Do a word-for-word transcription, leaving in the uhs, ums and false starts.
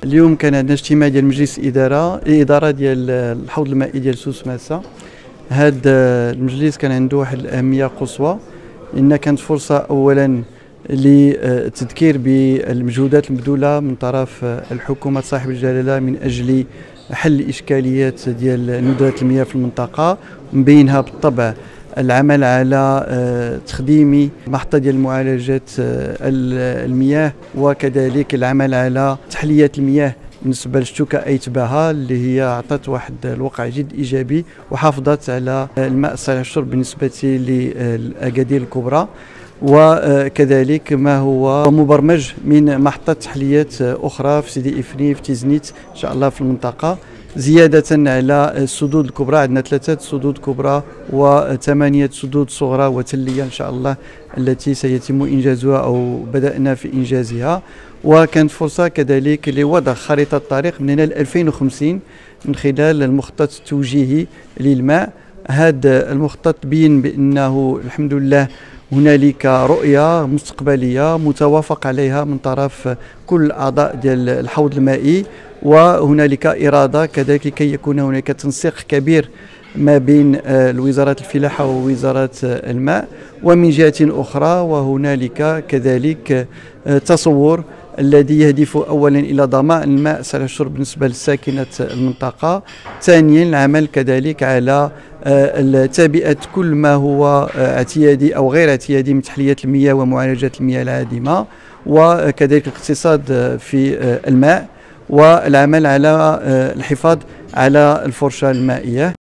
اليوم كان عندنا اجتماع ديال مجلس الاداره الاداره ديال الحوض المائي ديال سوس ماسا. هذا المجلس كان عنده واحد الاهميه قصوى، لان كانت فرصه اولا للتذكير بالمجهودات المبذوله من طرف الحكومه صاحب الجلاله من اجل حل الاشكاليات ديال ندرات المياه في المنطقه، من بينها بالطبع العمل على تخديم محطة ديال معالجة المياه، وكذلك العمل على تحلية المياه بالنسبة لشتوكا أيتباها اللي هي عطت واحد الوقع جد إيجابي وحافظت على الماء الصالح للشرب بالنسبة للأكادير الكبرى، وكذلك ما هو مبرمج من محطة تحليات أخرى في سيدي إفني في تيزنيت إن شاء الله في المنطقة، زيادة على السدود الكبرى. عندنا ثلاثة سدود كبرى وثمانية سدود صغرى وتلية إن شاء الله التي سيتم إنجازها أو بدأنا في إنجازها. وكانت فرصة كذلك لوضع خريطة طريق من هنا ل ألفين وخمسين من خلال المخطط التوجيهي للماء. هذا المخطط بين بأنه الحمد لله هنالك رؤية مستقبلية متوافق عليها من طرف كل الأعضاء ديال الحوض المائي، وهنالك إرادة كذلك كي يكون هناك تنسيق كبير ما بين الوزارات الفلاحة ووزارة الماء. ومن جهة أخرى وهنالك كذلك تصور الذي يهدف أولا إلى ضمان الماء صالح للشرب بالنسبة لساكنة المنطقة، ثانيا العمل كذلك على تعبئة كل ما هو اعتيادي أو غير اعتيادي من تحلية المياه ومعالجة المياه العادمة، وكذلك الاقتصاد في الماء والعمل على الحفاظ على الفرشة المائية.